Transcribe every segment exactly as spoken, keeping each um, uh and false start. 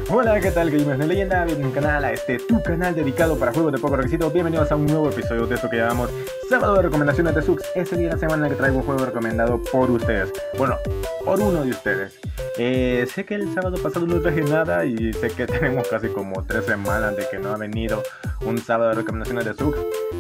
Hola, ¿qué tal, gamers de leyenda? Bienvenido a mi canal, a este tu canal dedicado para juegos de poco requisito. Bienvenidos a un nuevo episodio de esto que llamamos Sábado de Recomendaciones de Sux. Ese día de la semana en que traigo un juego recomendado por ustedes. Bueno, por uno de ustedes. eh, Sé que el sábado pasado no traje nada y sé que tenemos casi como tres semanas de que no ha venido un sábado de recomendaciones de Sux.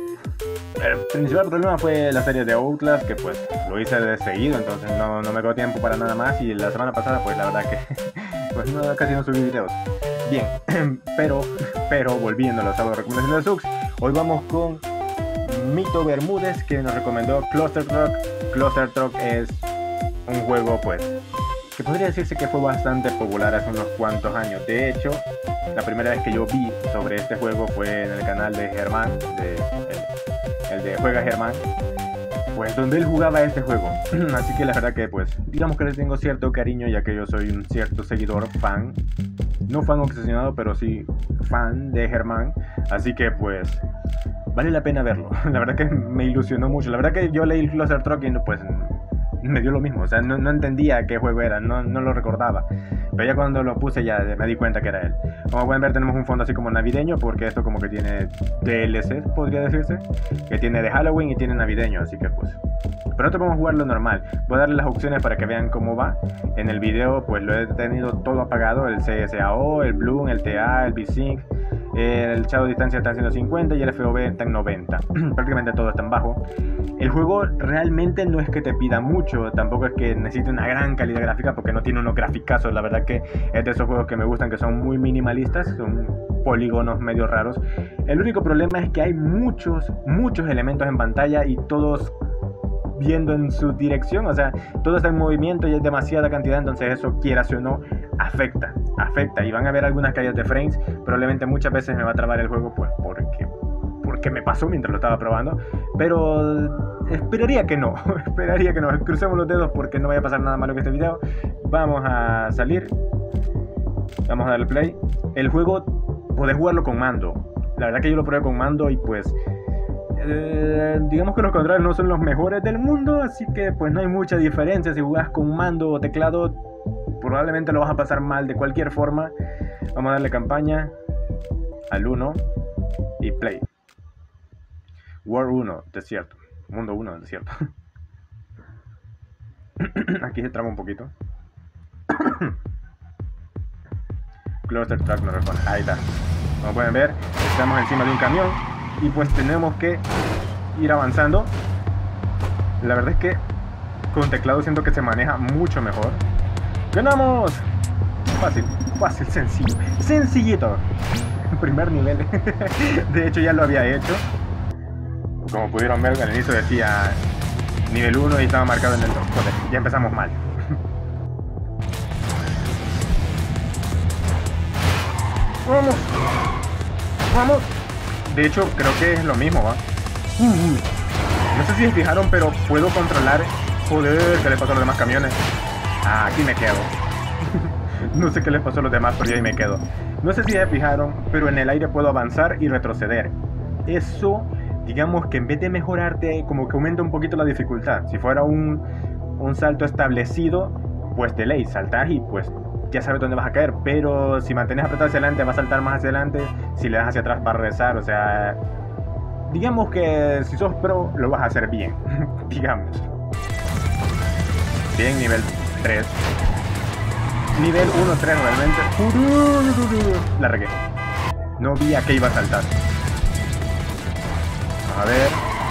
El principal problema fue la serie de Outlast, que pues lo hice de seguido, entonces no, no me quedó tiempo para nada más. Y la semana pasada pues la verdad que pues no, casi no subí videos. Bien, pero, pero volviendo a los sábados de recomendaciones de Sux, hoy vamos con Mito Bermúdez, que nos recomendó Cluster-Truck. Cluster-Truck es un juego pues que podría decirse que fue bastante popular hace unos cuantos años. De hecho, la primera vez que yo vi sobre este juego fue en el canal de Germán, de, el, el de Juega Germán, pues donde él jugaba este juego. Así que la verdad que pues digamos que le tengo cierto cariño, ya que yo soy un cierto seguidor, fan, no fan obsesionado, pero sí fan de Germán. Así que pues vale la pena verlo. La verdad que me ilusionó mucho. La verdad que yo leí el Cluster-Truck y pues me dio lo mismo, o sea, no, no entendía qué juego era, no, no lo recordaba. Pero ya cuando lo puse ya me di cuenta que era él. Como pueden ver, tenemos un fondo así como navideño, porque esto como que tiene D L C, podría decirse, que tiene de Halloween y tiene navideño, así que pues pero nosotros vamos a jugarlo normal. Voy a darle las opciones para que vean cómo va. En el video pues lo he tenido todo apagado, el C S A O, el Bloom, el T A, el V-Sync, el Shadow Distancia está en ciento cincuenta y el F O V está en noventa. Prácticamente todo está en bajo. El juego realmente no es que te pida mucho, tampoco es que necesite una gran calidad gráfica, porque no tiene unos graficazos. La verdad que es de esos juegos que me gustan, que son muy minimalistas, son polígonos medio raros. El único problema es que hay muchos, muchos elementos en pantalla y todos viendo en su dirección, o sea, todo está en movimiento y es demasiada cantidad, entonces eso, quieras o no, afecta, afecta, y van a haber algunas caídas de frames. Probablemente muchas veces me va a trabar el juego, pues porque, porque me pasó mientras lo estaba probando, pero esperaría que no, esperaría que no, crucemos los dedos porque no vaya a pasar nada malo en este video. Vamos a salir, vamos a darle play. El juego, podés jugarlo con mando, la verdad que yo lo probé con mando y pues Eh, digamos que los controles no son los mejores del mundo, así que pues no hay mucha diferencia. Si jugás con mando o teclado, probablemente lo vas a pasar mal de cualquier forma. Vamos a darle campaña al uno y play. World uno, desierto. Mundo uno, desierto. Aquí se traba un poquito. Cluster-Truck nos responde. Ahí está. Como pueden ver, estamos encima de un camión y pues tenemos que ir avanzando. La verdad es que con teclado siento que se maneja mucho mejor. ¡Ganamos! Fácil, fácil, sencillo, sencillito. Primer nivel. De hecho ya lo había hecho. Como pudieron ver, al inicio decía nivel uno y estaba marcado en el dos. Joder, ya empezamos mal. Vamos, vamos. De hecho, creo que es lo mismo, ¿va? No sé si se fijaron, pero puedo controlar. Joder, ¿qué le pasó a los demás camiones? Ah, aquí me quedo. No sé qué les pasó a los demás, pero yo ahí me quedo. No sé si se fijaron, pero en el aire puedo avanzar y retroceder. Eso, digamos que en vez de mejorarte, como que aumenta un poquito la dificultad. Si fuera un, un salto establecido, pues de ley, saltás y pues ya sabes dónde vas a caer. Pero si mantienes apretado hacia adelante, va a saltar más hacia adelante. Si le das hacia atrás, va a regresar. O sea, digamos que si sos pro, lo vas a hacer bien. Digamos. Bien, nivel tres. Nivel uno, tres realmente. La regué. No vi a qué iba a saltar. A ver.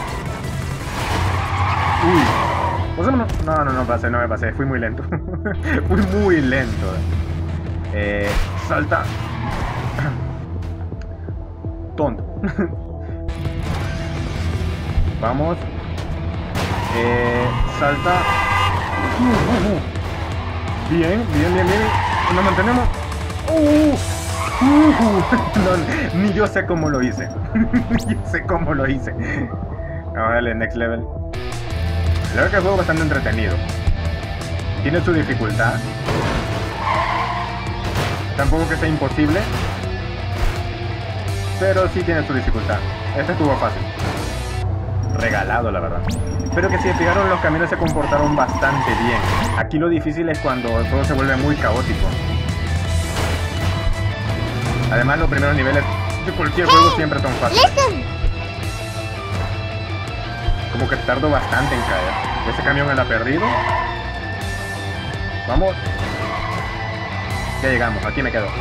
Uy. Pasémonos. No, no, no pasé, no me pasé. Fui muy lento. Fui muy lento. Eh, salta. Tonto. Vamos. Eh, salta. Uh, uh, uh. Bien, bien, bien, bien. Nos mantenemos. Uh, uh, uh. No, ni yo sé cómo lo hice. Yo sé cómo lo hice. Vamos a darle next level. La verdad que el juego es bastante entretenido. Tiene su dificultad. Tampoco que sea imposible, pero sí tiene su dificultad. Este estuvo fácil. Regalado, la verdad. Pero que si se fijaron, los caminos se comportaron bastante bien. Aquí lo difícil es cuando todo se vuelve muy caótico. Además, los primeros niveles de cualquier juego siempre son fáciles. Como que tardo bastante en caer. Ese camión me lo ha perdido. Vamos. Ya llegamos, aquí me quedo.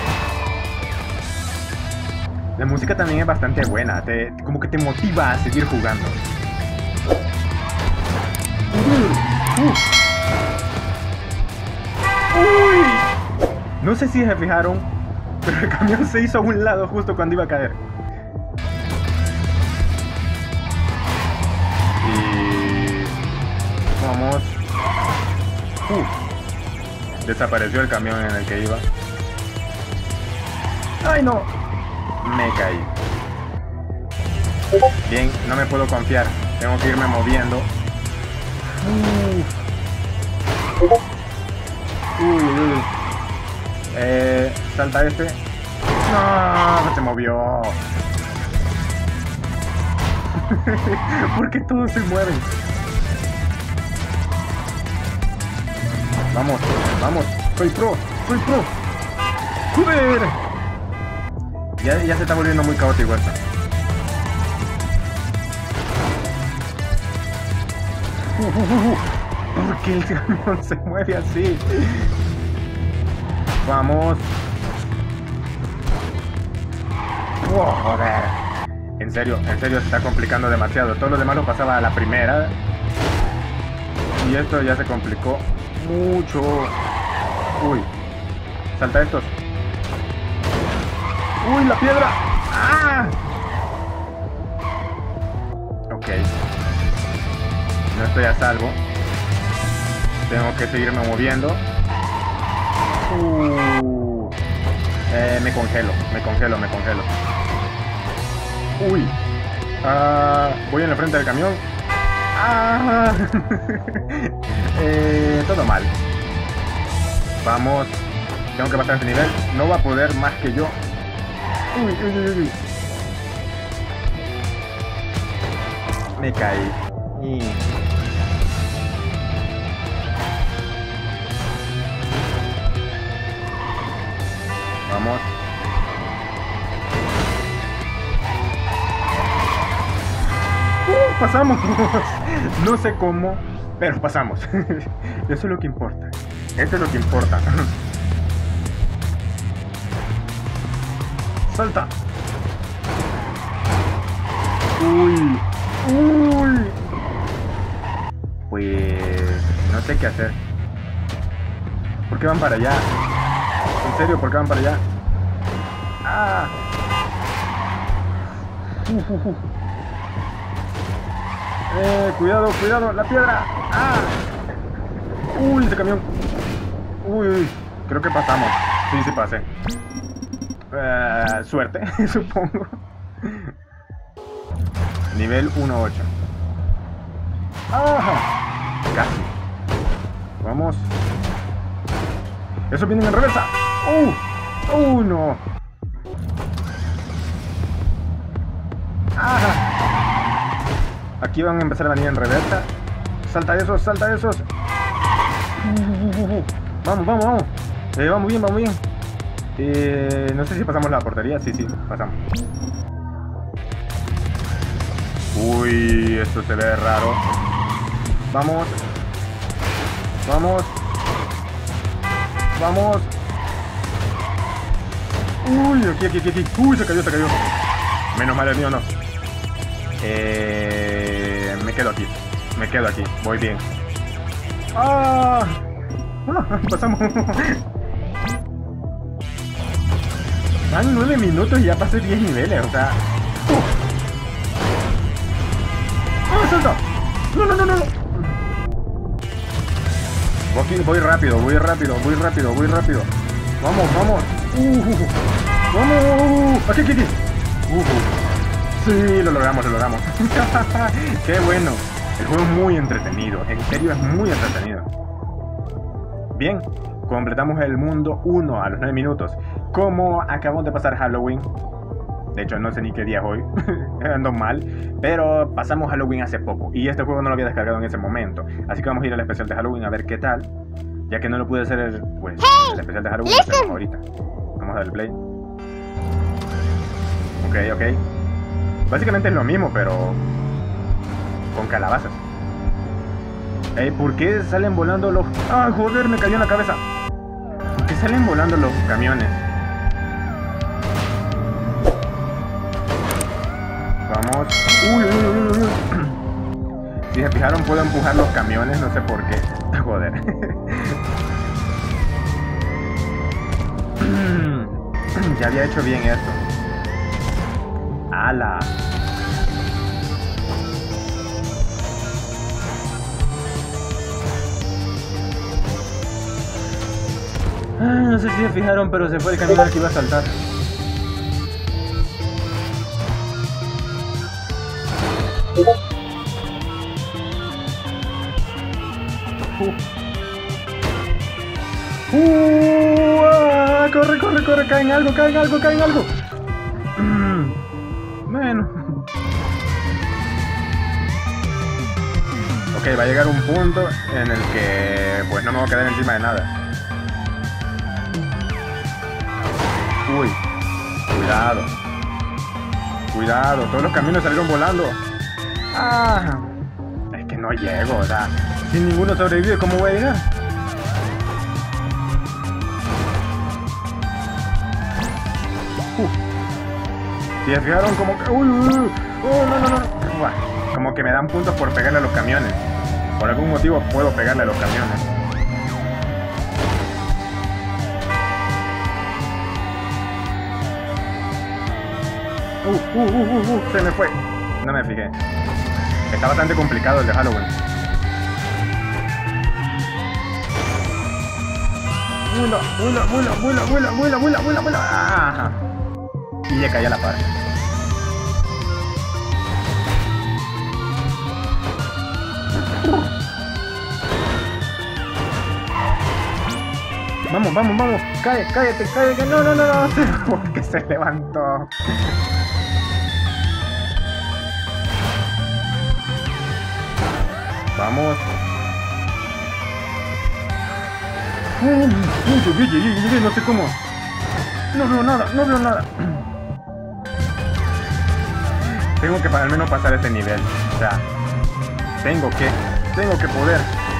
La música también es bastante buena, te, como que te motiva a seguir jugando. Uh, uh. Uy. No sé si se fijaron, pero el camión se hizo a un lado justo cuando iba a caer. Y... vamos. Uh. Desapareció el camión en el que iba. ¡Ay, no! Me caí. Bien, no me puedo confiar. Tengo que irme moviendo. Uy, uy, uy. Eh, salta este. No, se movió. ¿Por qué todos se mueven? Vamos, vamos. Soy pro, soy pro. ¡Joder! Ya, ya se está volviendo muy caótico esto. Uh, uh, uh. ¿Por qué el camión se mueve así? Vamos. Oh, joder. En serio, en serio se está complicando demasiado. Todo lo demás lo pasaba a la primera. Y esto ya se complicó mucho. Uy. Salta estos. ¡Uy, la piedra! ¡Ah! Ok. No estoy a salvo. Tengo que seguirme moviendo. Uh. Eh, me congelo, me congelo, me congelo. Uy. Ah, voy en la frente del camión. Ah. eh, todo mal. Vamos. Tengo que pasar este nivel. No va a poder más que yo. Uy, uy, uy, uy. Me caí. Y... vamos. Uh, pasamos. No sé cómo, pero pasamos. Eso es lo que importa. Eso es lo que importa. ¡Salta! ¡Uy! ¡Uy! Pues... no sé qué hacer. ¿Por qué van para allá? ¿En serio? ¿Por qué van para allá? ¡Ah! Uh, uh, uh. Eh, cuidado, cuidado, la piedra. ¡Ah! ¡Uy, ese camión! ¡Uy, uy! Creo que pasamos. Sí, sí pasé. Uh, suerte, supongo. Nivel uno ocho. ¡Ah! Casi. Vamos. Eso viene en reversa. ¡Uh! ¡Uh, no! ¡Ah! Aquí van a empezar a venir en reversa. Salta esos, salta esos. Uh, uh, uh, uh. Vamos, vamos, vamos. Eh, vamos bien, vamos bien. Eh, no sé si pasamos la portería. Sí, sí, pasamos. Uy, esto se ve raro. Vamos. Vamos. Vamos. Uy, aquí, aquí, aquí, aquí. Uy, se cayó, se cayó. Menos mal el mío no. Eh, me quedo aquí. Me quedo aquí. Voy bien. ¡Ah! Ah, pasamos. Van nueve minutos y ya pasé diez niveles, o sea... ¡Uh! ¡Ah, salta! ¡No, no, no, no! Voy, voy rápido, voy rápido, voy rápido, voy rápido. Vamos, vamos. Uh, uh, uh. Vamos. Aquí, aquí, aquí. Uh, uh. Sí, lo logramos, lo logramos. Qué bueno. El juego es muy entretenido. En serio, es muy entretenido. Bien. Completamos el mundo uno a los nueve minutos. Como acabamos de pasar Halloween. De hecho, no sé ni qué día es hoy. Ando mal. Pero pasamos Halloween hace poco. Y este juego no lo había descargado en ese momento. Así que vamos a ir al especial de Halloween a ver qué tal. Ya que no lo pude hacer, pues, el especial de Halloween. Lo hacemos ahorita. Vamos a darle play. Ok, ok. Básicamente es lo mismo, pero con calabazas. Ey, ¿por qué salen volando los... ¡Ah, joder! Me cayó en la cabeza. ¿Por qué salen volando los camiones? Vamos. Uy, uy, uy, uy, uy. Si se fijaron, puedo empujar los camiones, no sé por qué. Joder. Ya había hecho bien esto. ¡Hala! Ay, no sé si se fijaron, pero se fue el camión al que iba a saltar. Uh. Uh, ah, corre, corre, corre, cae en algo, cae en algo, cae en algo. Mm. Bueno. Ok, va a llegar un punto en el que pues no me voy a quedar encima de nada. Uy, cuidado. Cuidado, todos los caminos salieron volando. Ah, es que no llego, o sea, si ninguno sobrevive, ¿cómo voy a llegar? Uh. Si se fijaron como que... Uy, uy, uy. Oh, no, no, no. Uah. Como que me dan puntos por pegarle a los camiones. Por algún motivo puedo pegarle a los camiones. Uh, uh, uh, uh, uh, se me fue. No me fijé. Está bastante complicado el de Halloween. Vuela, vuela, vuela, vuela, vuela, vuela, vuela, vuela, vuela. Ajá. Y le caí a la par. Vamos, vamos, vamos. Cae, cállate, cállate. No, no, no, no. Porque se levantó. Vamos. Uh, llegué, llegué, llegué, no sé cómo. No veo nada, no veo nada. Tengo que al menos pasar ese nivel. O sea, tengo que, tengo que poder.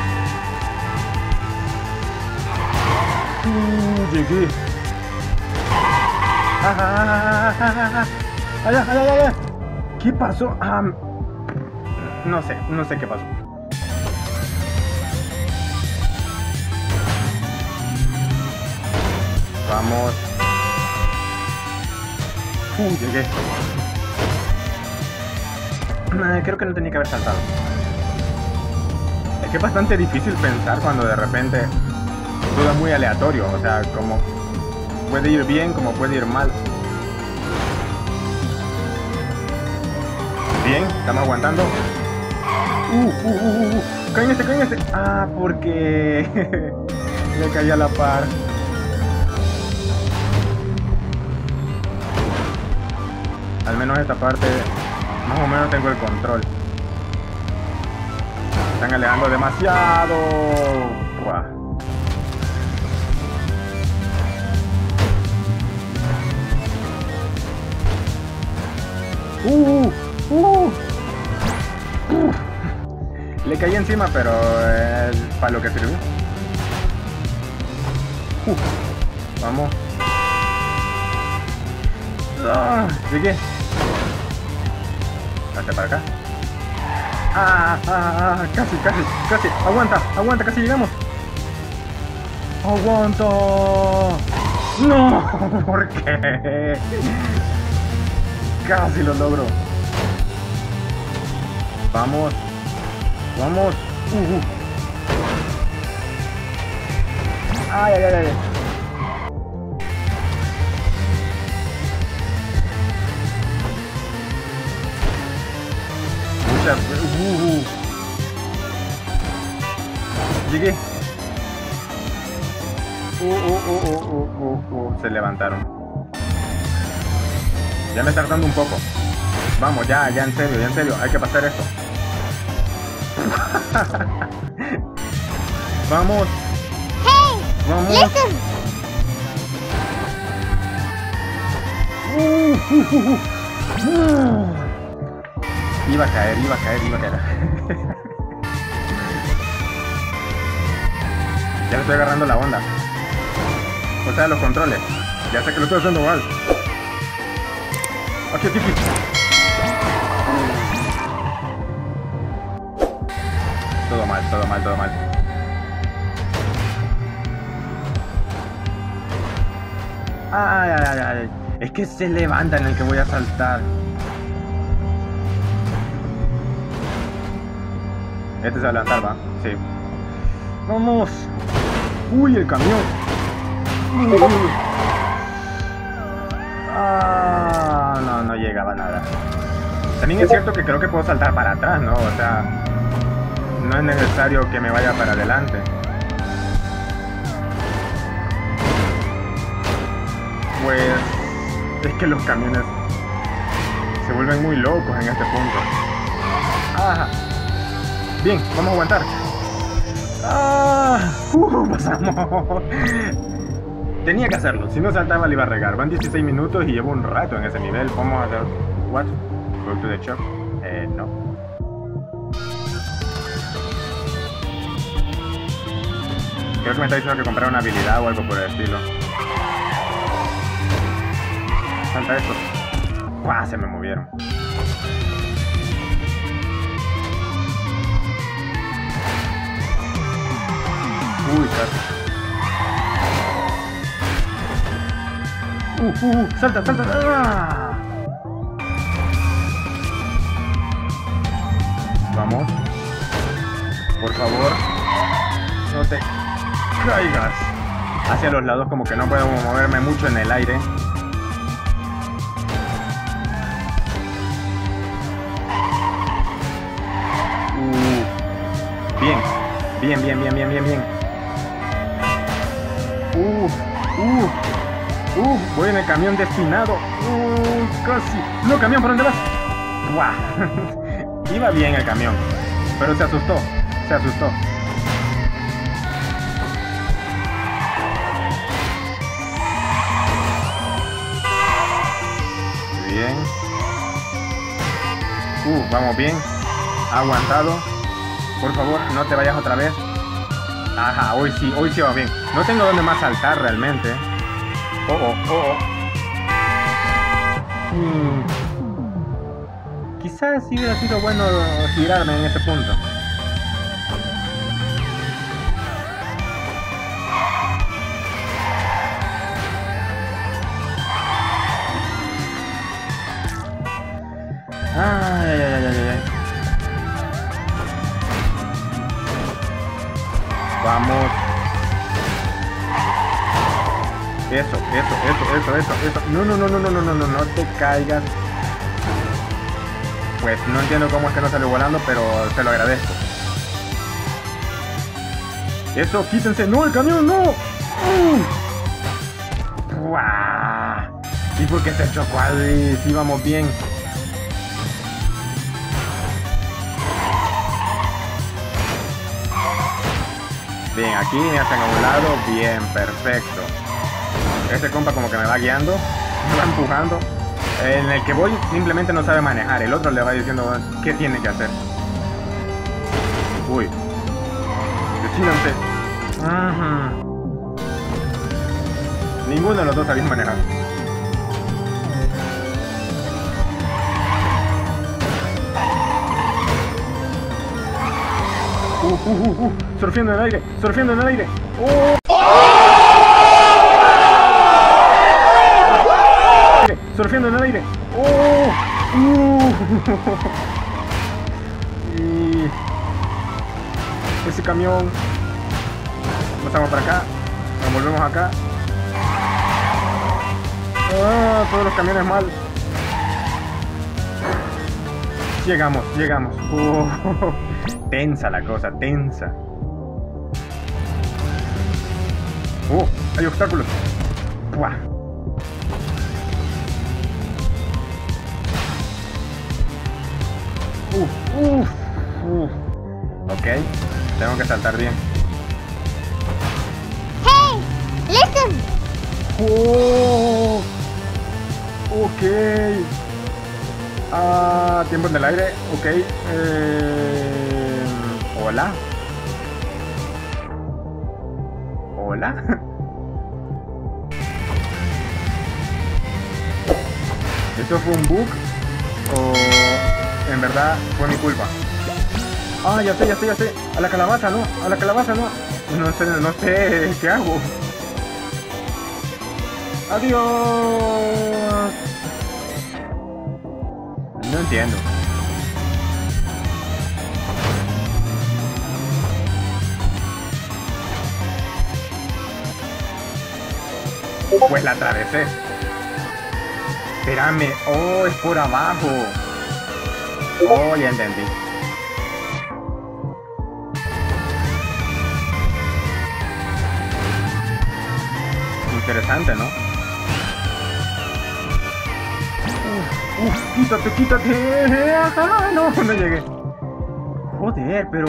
Uh, llegué. Ah, ah, ah, ah, ah. Allá, allá, allá. ¿Qué pasó? Ah, no sé, no sé qué pasó. Vamos. Uh, llegué. Eh, creo que no tenía que haber saltado. Es que es bastante difícil pensar cuando de repente todo es muy aleatorio. O sea, como puede ir bien, como puede ir mal. Bien, estamos aguantando. Uh, uh, uh, uh. Caen este, caen este. Ah, porque le caí a la par. Al menos esta parte, más o menos tengo el control. Están alejando demasiado. Uah. Uh, uh, uh. Le caí encima, pero eh, para lo que sirvió. Uh. Vamos. Ah, llegué. Hasta para acá. Ah, ah, ah, casi, casi, casi. Aguanta, aguanta, casi llegamos. Aguanta. No, ¿por qué? Casi lo logro. Vamos, vamos. Uh, uh. Ay, ay, ay, ay. Uh, uh. Llegué. Uh, uh, uh, uh, uh, uh, uh. Se levantaron. Ya me está tardando un poco. Vamos, ya, ya en serio, ya en serio. Hay que pasar esto. Vamos. Hey, vamos. Listen. Uh, uh, uh, uh. Iba a caer, iba a caer, iba a caer. Ya le estoy agarrando la onda. O sea, los controles. Ya sé que lo estoy haciendo mal. Aquí, aquí, aquí. Todo mal, todo mal, todo mal. Ay, ay, ay, ay. Es que se levanta en el que voy a saltar. Este se va a levantar, ¿va? Sí. ¡Vamos! ¡Uy, el camión! Uy. Ah, no, no llegaba nada. También es cierto que creo que puedo saltar para atrás, ¿no? O sea, no es necesario que me vaya para adelante. Pues es que los camiones se vuelven muy locos en este punto. Ajá. Bien, vamos a aguantar. Ah, uh, pasamos. Tenía que hacerlo, si no saltaba le iba a regar. Van dieciséis minutos y llevo un rato en ese nivel. Vamos a hacer... What? Go to the shop. Eh, no. Creo que me está diciendo que comprar una habilidad o algo por el estilo. Salta esto. ¡Guau! Se me movieron. Uy, casi. Uh, uh, uh, salta, salta. ¡Ah! Vamos. Por favor. No te caigas. Hacia los lados como que no puedo moverme mucho en el aire. Uh, bien. Bien, bien, bien, bien, bien, bien. Uh, uh, uh, voy en el camión destinado. Uh, casi. No, camión, ¿por dónde vas? ¡Buah! Iba bien el camión, pero se asustó, se asustó. Bien. Uh, vamos bien. Ha aguantado. Por favor, no te vayas otra vez. Ajá, hoy sí, hoy sí va bien. No tengo dónde más saltar realmente. Oh, oh, oh, oh. Hmm. Quizás sí hubiera sido bueno girarme en ese punto. Ay, ay, ay, ay, ay. Vamos. Eso, eso, eso, eso, eso, eso. No, no, no, no, no, no, no, no, no te caigas. Pues no entiendo cómo es que no salió volando, pero te lo agradezco. Eso, quítense. ¡No, el camión, no! ¡Uh! ¡Buah! ¿Y por qué se chocó ahí? Si íbamos bien. Bien, aquí me hacen a un lado. Bien, perfecto. Ese compa como que me va guiando, me va empujando. En el que voy simplemente no sabe manejar. El otro le va diciendo qué tiene que hacer. Uy. Decídanse. Uh-huh. Ninguno de los dos sabía manejar. Uh, uh, uh, uh. Surfeando en el aire, surfeando en el aire. ¡Oh! Surfeando en el aire. ¡Oh! Uh. Y ese camión. Pasamos para acá. Nos volvemos acá. Ah, todos los camiones mal. Llegamos, llegamos. Oh. Tensa la cosa, tensa. Oh, hay obstáculos. ¡Buah! Uf, uf, uf. Ok, tengo que saltar bien. Hey, listen. Oh, ok. Ah, tiempo en el aire, ok. Eh, hola. Hola. ¿Eso fue un bug? ¿O en verdad fue mi culpa? Ah, ya sé, ya sé, ya sé. A la calabaza, no. A la calabaza, no. No sé, no sé qué hago. Adiós. No entiendo. Pues la atravesé. Espérame. Oh, es por abajo. Oh, ya entendí. Interesante, ¿no? Uf, uf, quítate, quítate. Ah, no, no llegué. Joder, pero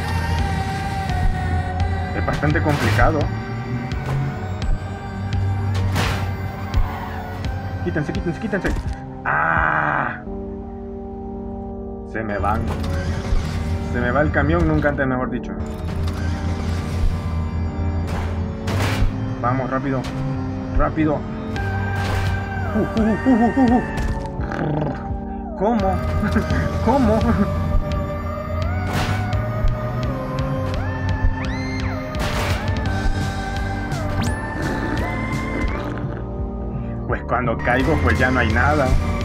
es bastante complicado. Quítense, quítense, quítense. ¡Ah! Se me van. Se me va el camión, nunca antes mejor dicho. Vamos, rápido. Rápido. Uh, uh, uh, uh, uh, uh. ¿Cómo? ¿Cómo? Pues cuando caigo, pues ya no hay nada.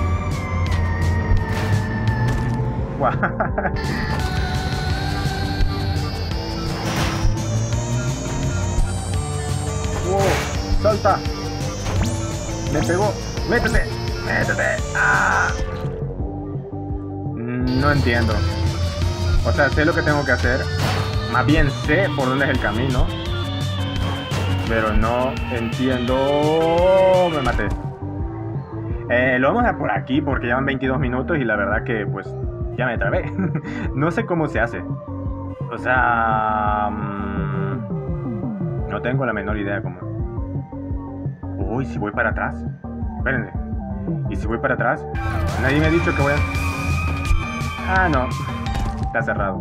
Wow, salta. Me pegó. Métete. Métete. Ah. No entiendo. O sea, sé lo que tengo que hacer. Más bien sé por dónde es el camino. Pero no entiendo. Me maté. Eh, lo vamos a dar por aquí porque llevan veintidós minutos y la verdad que pues ya me trabé. No sé cómo se hace. O sea... Mmm, no tengo la menor idea cómo. Uy, si voy para atrás. Espérense. ¿Y si voy para atrás? Nadie me ha dicho que voy a... Ah, no. Está cerrado.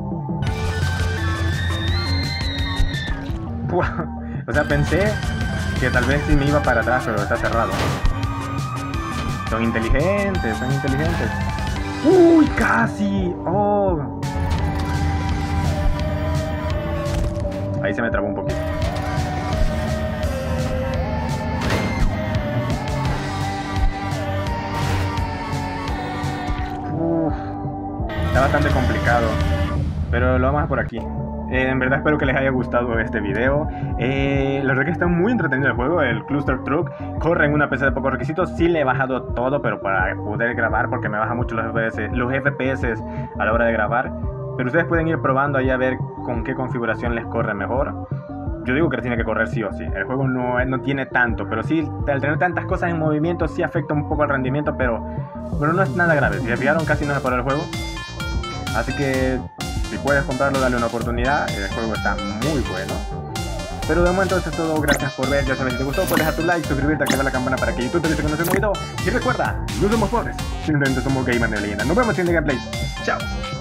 O sea, pensé que tal vez sí me iba para atrás, pero está cerrado. Son inteligentes, son inteligentes. ¡Uy, casi! ¡Oh! Ahí se me trabó un poquito. Uf, está bastante complicado, pero lo vamos a por aquí. Eh, en verdad espero que les haya gustado este video. Eh, la verdad que está muy entretenido el juego. El Cluster Truck corre en una P C de pocos requisitos. Sí le he bajado todo, pero para poder grabar, porque me baja mucho los F P S, los F P S a la hora de grabar. Pero ustedes pueden ir probando ahí a ver con qué configuración les corre mejor. Yo digo que tiene que correr sí o sí. El juego no, no tiene tanto, pero sí, al tener tantas cosas en movimiento sí afecta un poco el rendimiento, pero, pero no es nada grave. Si se fijaron, casi no se paró el juego. Así que si puedes comprarlo, dale una oportunidad. El juego está muy bueno. Pero de momento eso es todo. Gracias por ver. Ya sabes, si te gustó, puedes dejar tu like, suscribirte, activar la campana para que YouTube te avise cuando se un video. Y recuerda, no somos pobres, simplemente somos gamers de leyenda. Nos vemos en el gameplay. Chao.